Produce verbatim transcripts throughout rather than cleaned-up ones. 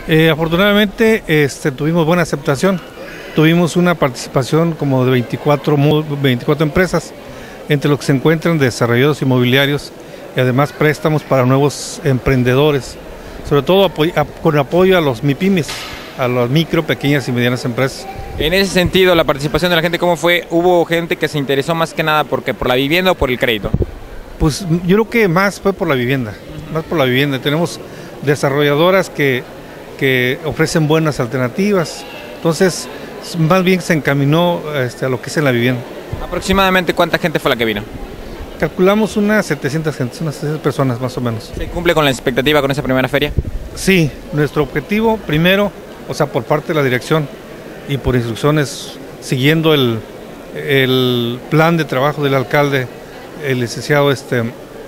Eh, afortunadamente este, tuvimos buena aceptación, tuvimos una participación como de veinticuatro, veinticuatro empresas, entre los que se encuentran desarrolladores inmobiliarios y además préstamos para nuevos emprendedores, sobre todo apoy a, con apoyo a los MIPYMES, a las micro, pequeñas y medianas empresas. En ese sentido, la participación de la gente, ¿cómo fue? ¿Hubo gente que se interesó más que nada porque por la vivienda o por el crédito? Pues yo creo que más fue por la vivienda, más por la vivienda. Tenemos desarrolladoras que, que ofrecen buenas alternativas, entonces más bien se encaminó este, a lo que es en la vivienda. ¿Aproximadamente cuánta gente fue la que vino? Calculamos unas setecientas gentes, unas setecientas personas más o menos. ¿Se cumple con la expectativa con esa primera feria? Sí, nuestro objetivo primero, o sea, por parte de la dirección y por instrucciones, siguiendo el, el plan de trabajo del alcalde, el licenciado este,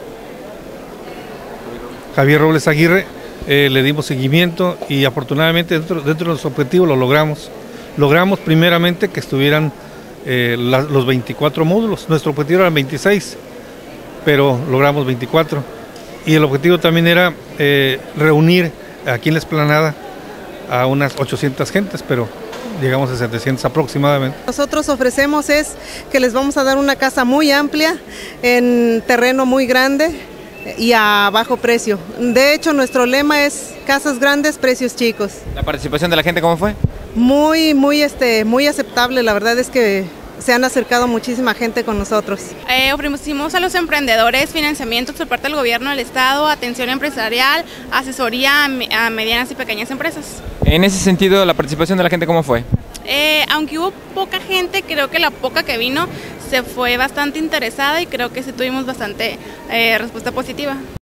Javier Robles Aguirre, eh, le dimos seguimiento y afortunadamente dentro, dentro de nuestro objetivo lo logramos. Logramos primeramente que estuvieran eh, la, los veinticuatro módulos, nuestro objetivo era veintiséis, pero logramos veinticuatro. Y el objetivo también era eh, reunir aquí en la explanada a unas ochocientas gentes, pero llegamos a setecientas aproximadamente. Nosotros ofrecemos es que les vamos a dar una casa muy amplia, en terreno muy grande y a bajo precio. De hecho, nuestro lema es casas grandes, precios chicos. ¿La participación de la gente cómo fue? Muy, muy, este, muy aceptable. La verdad es que se han acercado muchísima gente con nosotros. Eh, ofrecimos a los emprendedores financiamientos por parte del gobierno del estado, atención empresarial, asesoría a, a medianas y pequeñas empresas. En ese sentido, ¿la participación de la gente cómo fue? Eh, aunque hubo poca gente, creo que la poca que vino se fue bastante interesada y creo que sí tuvimos bastante eh, respuesta positiva.